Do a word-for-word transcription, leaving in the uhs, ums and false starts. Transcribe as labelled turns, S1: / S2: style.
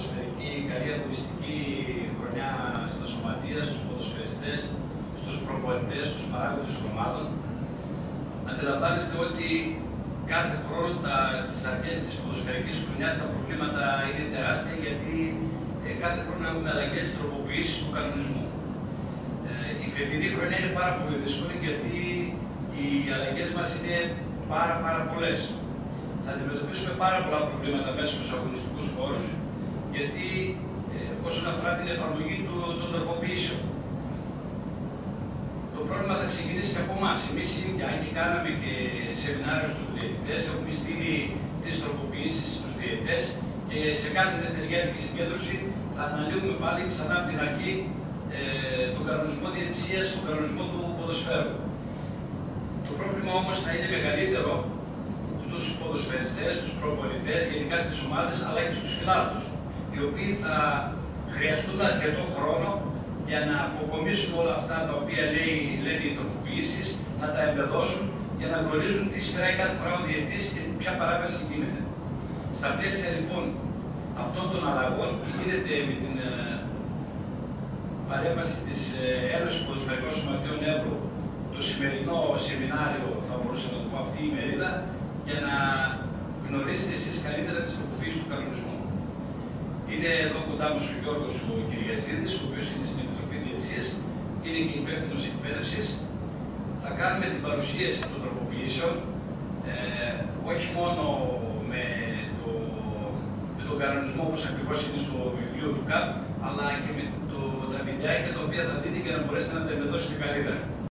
S1: ποδοσφαιρική, καλή αγωνιστική χρονιά στα σωματεία, στους ποδοσφαιριστές, στους προπονητές, στους παράγοντες των ομάδων. Αντιλαμβάνεστε ότι κάθε χρόνο τα, στις αρχές της ποδοσφαιρικής χρονιάς τα προβλήματα είναι τεράστια, γιατί ε, κάθε χρόνο έχουμε αλλαγές, τροποποιήσεις του κανονισμού. Ε, η φετινή χρονιά είναι πάρα πολύ δύσκολη, γιατί οι αλλαγές μας είναι πάρα, πάρα πολλές. Θα αντιμετωπίσουμε πάρα πολλά προβλήματα μέσα στους αγωνιστικούς χώρους, γιατί ε, όσον αφορά την εφαρμογή του, των τροποποιήσεων. Το πρόβλημα θα ξεκινήσει και από εμάς. Εμείς οι ίδιοι, αν και κάναμε και σεμινάριο στους διαιτητές, έχουμε στείλει τις τροποποιήσεις στους διαιτητές και σε κάθε δευτεριάτικη συγκέντρωση θα αναλύουμε πάλι ξανά από την αρχή ε, τον κανονισμό διαιτησίας, τον κανονισμό του ποδοσφαίρου. Το πρόβλημα όμως θα είναι μεγαλύτερο στους ποδοσφαιριστές, στους προπονητές, γενικά στις ομάδες, αλλά και στους φιλάθλους, οι οποίοι θα χρειαστούν αρκετό χρόνο για να αποκομίσουν όλα αυτά τα οποία λέει, λένε οι τροποποιήσεις, να τα εμπεδώσουν για να γνωρίζουν τι σφυράει κάθε φορά ο διαιτητής και ποια παράβαση γίνεται. Στα πλαίσια λοιπόν αυτών των αλλαγών γίνεται με την ε, παρέμβαση της ε, Ένωσης Ποδοσφαιρικών Σωματείων Εύρου το σημερινό σεμινάριο, θα μπορούσα να το πω, αυτή η ημερίδα, για να γνωρίσετε εσείς καλύτερα τις τροποποιήσεις του κανονισμού. Είναι εδώ κοντά μας ο Γιώργος ο Κυριαζίδης, ο οποίος είναι στην Επιτροπή Διαιτησίας, είναι και υπεύθυνος εκπαίδευσης. Θα κάνουμε την παρουσίαση των τροποποιήσεων, ε, όχι μόνο με, το, με τον κανονισμό όπως ακριβώς είναι στο βιβλίο του ΚΑΠ, αλλά και με το, τα βιντεάκια τα οποία θα δείτε για να μπορέσετε να τα εμπεδώσετε καλύτερα.